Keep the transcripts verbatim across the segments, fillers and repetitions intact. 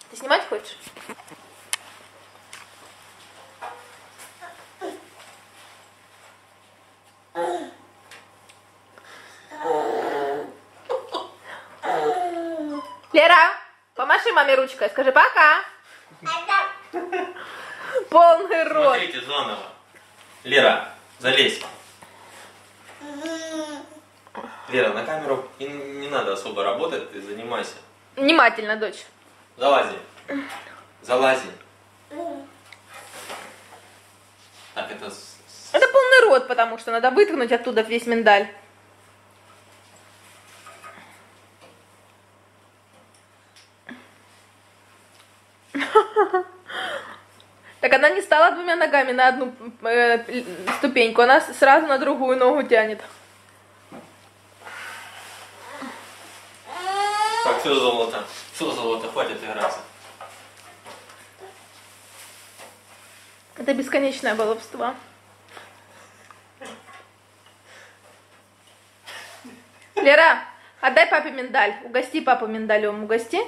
Ты снимать хочешь? Лера, помаши маме ручкой, скажи пока. Полный рот. Смотрите заново. Лера, залезь. Лера, на камеру не, не надо особо работать, ты занимайся. Внимательно, дочь. Залази. Залази. Так, это... Это полный рот, потому что надо вытряхнуть оттуда весь миндаль. Так она не стала двумя ногами на одну э, ступеньку, она сразу на другую ногу тянет. Так, все золото. Все золото, хватит играться. Это бесконечное баловство. Лера, отдай папе миндаль. Угости папу миндалем. Угости.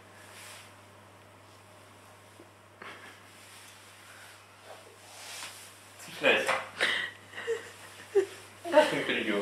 Цепляйся. Как не перейдем?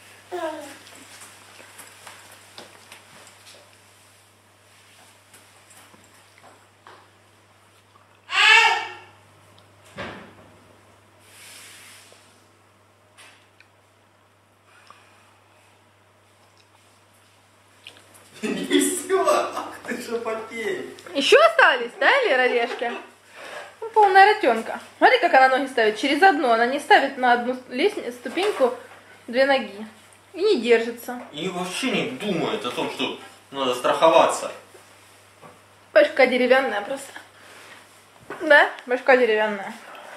Не все, ах ты шапотень. Еще остались, да, Лера, орешки? Ну, полная ротенка. Смотри, как она ноги ставит. Через одну. Она не ставит на одну лестницу, ступеньку две ноги. И не держится. И вообще не думает о том, что надо страховаться. Башка деревянная просто. Да, башка деревянная.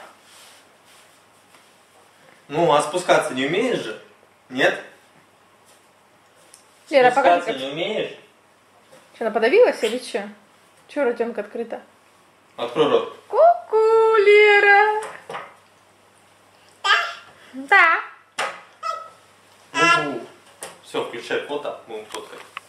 Ну, а спускаться не умеешь же? Нет? Лера, покажи, Спускаться как... не умеешь? Что, она подавилась или что? Че ротенка открыта? Открой рот. Ку-ку, Лера. Да. Ну, все, включай фото, будем фоткать.